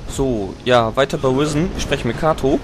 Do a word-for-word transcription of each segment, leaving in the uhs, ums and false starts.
So, ja, weiter bei Risen. Ich spreche mit Kato.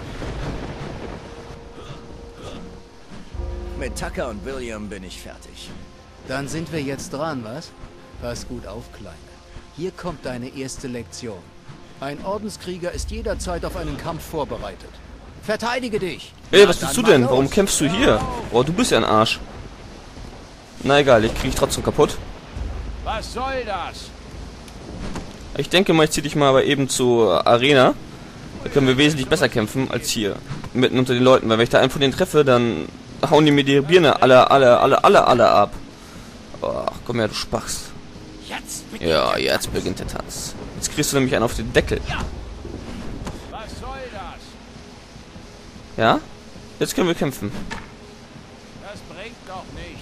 Mit Tucker und William bin ich fertig. Dann sind wir jetzt dran, was? Pass gut auf, Kleine. Hier kommt deine erste Lektion. Ein Ordenskrieger ist jederzeit auf einen Kampf vorbereitet. Verteidige dich! Ey, was bist du denn? Warum kämpfst du hier? Boah, du bist ja ein Arsch. Na egal, ich krieg ich trotzdem kaputt. Was soll das? Ich denke mal, ich zieh dich mal aber eben zur Arena. Da können wir wesentlich besser kämpfen als hier. Mitten unter den Leuten. Weil wenn ich da einen von denen treffe, dann hauen die mir die Birne alle, alle, alle, alle, alle ab. Ach, komm her, du Spachs. Ja, jetzt beginnt der Tanz. Jetzt kriegst du nämlich einen auf den Deckel. Was soll das? Ja? Jetzt können wir kämpfen. Das bringt doch nichts.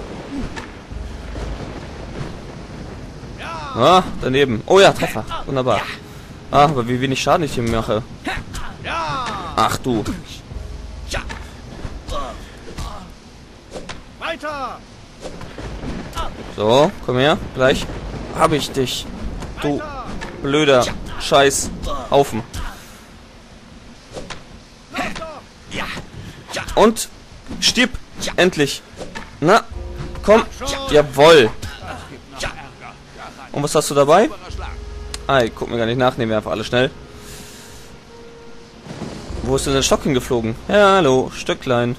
Ah, daneben. Oh ja, Treffer. Wunderbar. Ah, aber wie wenig Schaden ich hier mache. Ach du. Weiter! So, komm her. Gleich habe ich dich. Du blöder Scheiß Haufen. Und stirb. Endlich. Na, komm. Jawoll. Und was hast du dabei? Ah, ich guck mir gar nicht nach. Nehmen wir einfach alle schnell. Wo ist denn der Stock hingeflogen? Ja, hallo. Stöcklein.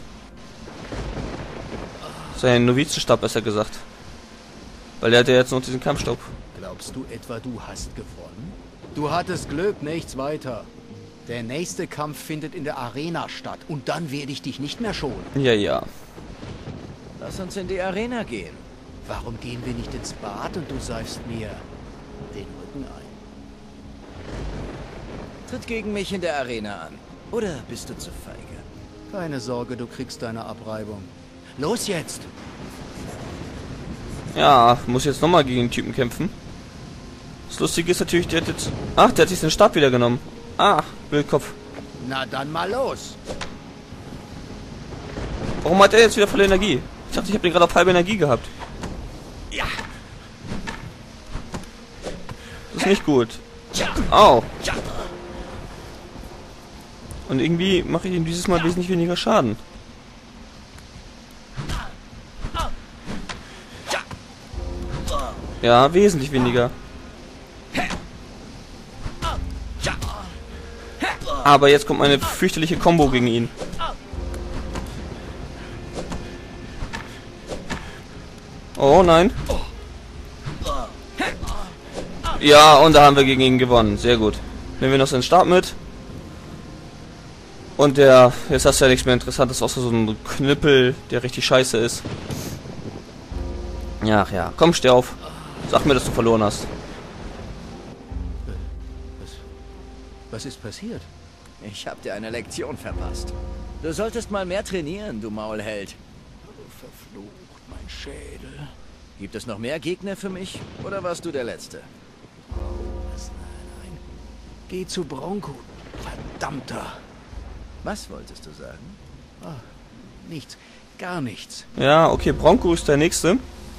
Sein Novizenstab, besser gesagt. Weil der hat ja jetzt noch diesen Kampfstab. Glaubst du etwa, du hast gewonnen? Du hattest Glück, nichts weiter. Der nächste Kampf findet in der Arena statt. Und dann werde ich dich nicht mehr schonen. Ja, ja. Lass uns in die Arena gehen. Warum gehen wir nicht ins Bad und du seifst mir den Rücken ein? Tritt gegen mich in der Arena an. Oder bist du zu feige? Keine Sorge, du kriegst deine Abreibung. Los jetzt! Ja, muss jetzt nochmal gegen den Typen kämpfen. Das Lustige ist natürlich, der hat jetzt... Ach, der hat sich den Stab wieder genommen. Ach, Bildkopf. Na dann mal los! Warum hat er jetzt wieder volle Energie? Ich dachte, ich habe den gerade auf halbe Energie gehabt. Ja! Das ist nicht gut. Au! Und irgendwie mache ich ihm dieses Mal wesentlich weniger Schaden. Ja, wesentlich weniger. Aber jetzt kommt meine fürchterliche Combo gegen ihn. Oh nein. Ja, und da haben wir gegen ihn gewonnen. Sehr gut. Nehmen wir noch seinen Stab mit. Und der... Jetzt hast du ja nichts mehr Interessantes, außer so ein Knüppel, der richtig scheiße ist. Ach ja, komm, steh auf. Sag mir, dass du verloren hast. Was, was ist passiert? Ich hab dir eine Lektion verpasst. Du solltest mal mehr trainieren, du Maulheld. Verflucht, mein Schädel. Gibt es noch mehr Gegner für mich? Oder warst du der Letzte? Oh, was, nein, nein. Geh zu Bronco, verdammter. Was wolltest du sagen? Oh, nichts, gar nichts. Ja, okay, Bronco ist der Nächste.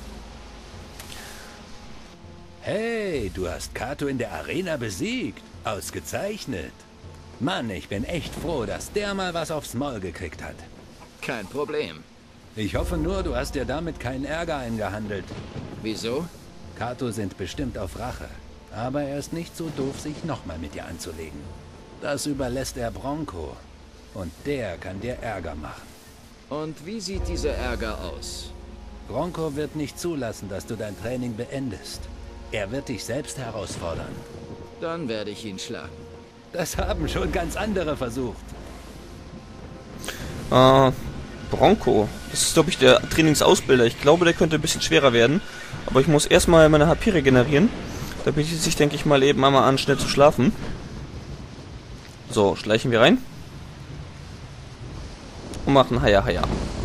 Hey, du hast Kato in der Arena besiegt. Ausgezeichnet. Mann, ich bin echt froh, dass der mal was aufs Maul gekriegt hat. Kein Problem. Ich hoffe nur, du hast dir damit keinen Ärger eingehandelt. Wieso? Kato sind bestimmt auf Rache. Aber er ist nicht so doof, sich nochmal mit dir anzulegen. Das überlässt er Bronco. Und der kann dir Ärger machen. Und wie sieht dieser Ärger aus? Bronco wird nicht zulassen, dass du dein Training beendest. Er wird dich selbst herausfordern. Dann werde ich ihn schlagen. Das haben schon ganz andere versucht. Äh, Bronco. Das ist, glaube ich, der Trainingsausbilder. Ich glaube, der könnte ein bisschen schwerer werden. Aber ich muss erstmal meine H P regenerieren. Da bietet es sich, denke ich mal, eben einmal an, schnell zu schlafen. So, schleichen wir rein. Und machen Haja Haja.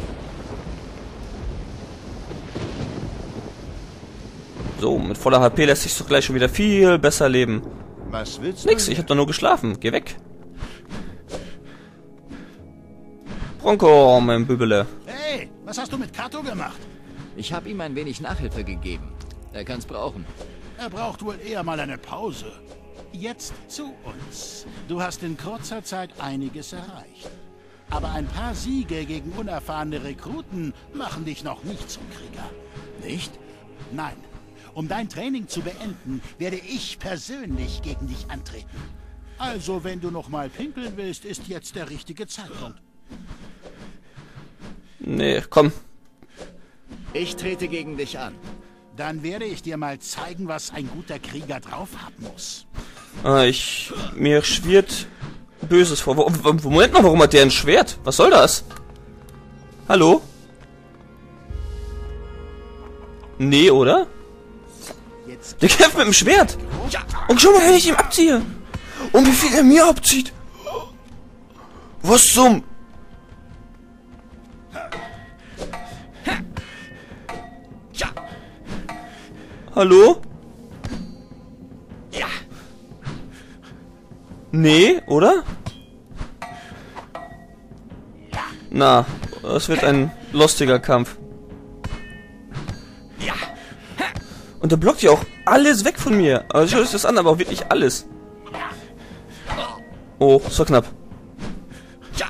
So, mit voller H P lässt sich doch gleich schon wieder viel besser leben. Was willst du? Nix, ich hab doch nur geschlafen. Geh weg. Bronco, mein Bübele. Hey, was hast du mit Kato gemacht? Ich habe ihm ein wenig Nachhilfe gegeben. Er kann's brauchen. Er braucht wohl eher mal eine Pause. Jetzt zu uns. Du hast in kurzer Zeit einiges erreicht. Aber ein paar Siege gegen unerfahrene Rekruten machen dich noch nicht zum Krieger. Nicht? Nein. Um dein Training zu beenden, werde ich persönlich gegen dich antreten. Also, wenn du noch mal pinkeln willst, ist jetzt der richtige Zeitpunkt. Nee, komm. Ich trete gegen dich an. Dann werde ich dir mal zeigen, was ein guter Krieger drauf haben muss. Ah, ich... Mir schwirrt Böses vor. Wo, wo, Moment mal, warum hat der ein Schwert? Was soll das? Hallo? Nee, oder? Der kämpft mit dem Schwert. Und schau mal, wenn ich ihm abziehe. Und wie viel er mir abzieht. Was zum... Hallo? Ja. Nee, oder? Na, das wird ein lustiger Kampf. Ja. Und der blockt ja auch alles weg von mir. Also schau das an, aber auch wirklich alles. Oh, so knapp. Ja.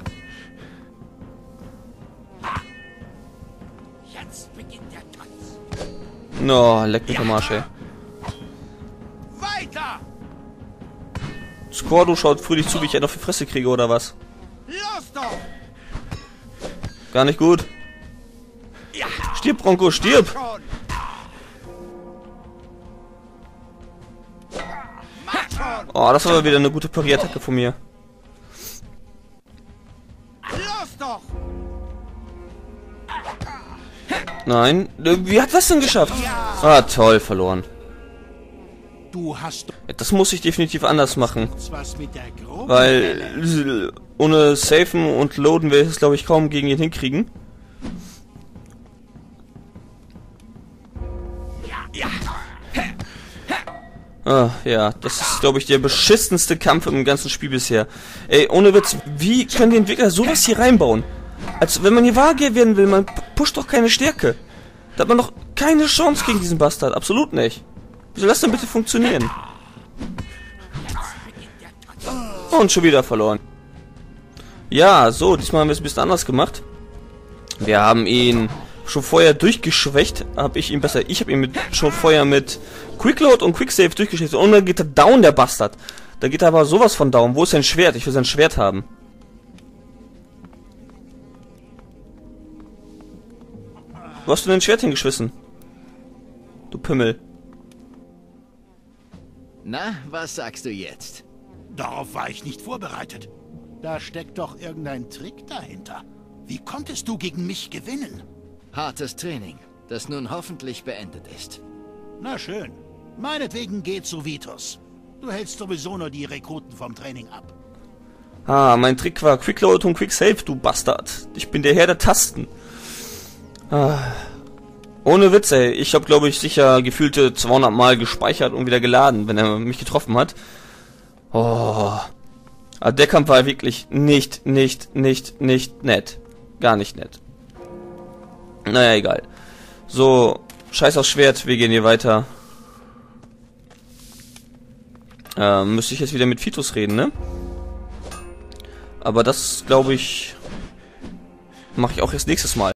Jetzt beginnt der Tanz. No, leck mich am Arsch, ey. Weiter! Scordo schaut fröhlich zu, wie ich einen auf die Fresse kriege, oder was? Los doch! Gar nicht gut. Ja. Stirb, Bronco, stirb! Schon! Mach schon! Oh, das war aber wieder eine gute Pariettacke von mir. Los doch! Nein. Wie hat das denn geschafft? Ah, toll, verloren. Du hast doch Das muss ich definitiv anders machen. was mit der groben Weil ohne Safen und Loaden werde ich es, glaube ich, kaum gegen ihn hinkriegen. Ah, ja, das ist, glaube ich, der beschissenste Kampf im ganzen Spiel bisher. Ey, ohne Witz, wie können die Entwickler sowas hier reinbauen? Als wenn man hier vage werden will, man pusht doch keine Stärke. Da hat man doch keine Chance gegen diesen Bastard, absolut nicht. Wie soll das denn bitte funktionieren? Und schon wieder verloren. Ja, so, diesmal haben wir es ein bisschen anders gemacht. Wir haben ihn schon vorher durchgeschwächt. Hab ich ihn besser. Ich habe ihn mit, schon vorher mit Quickload und Quicksave durchgeschwächt. Und dann geht er down, der Bastard. Da geht er aber sowas von down. Wo ist sein Schwert? Ich will sein Schwert haben. Wo hast du denn Schwert hingeschmissen? Du Pimmel. Na, was sagst du jetzt? Darauf war ich nicht vorbereitet. Da steckt doch irgendein Trick dahinter. Wie konntest du gegen mich gewinnen? Hartes Training, das nun hoffentlich beendet ist. Na schön. Meinetwegen geh zu Vitus. Du hältst sowieso nur die Rekruten vom Training ab. Ah, mein Trick war Quickload und Quicksave, du Bastard. Ich bin der Herr der Tasten. Ah. Ohne Witz, ey. Ich habe, glaube ich, sicher gefühlte zweihundert Mal gespeichert und wieder geladen, wenn er mich getroffen hat. Oh. Aber der Kampf war wirklich nicht, nicht, nicht, nicht nett. Gar nicht nett. Naja, egal. So, scheiß aufs Schwert, wir gehen hier weiter. Ähm, müsste ich jetzt wieder mit Vitus reden, ne? Aber das, glaube ich, mache ich auch erst nächstes Mal.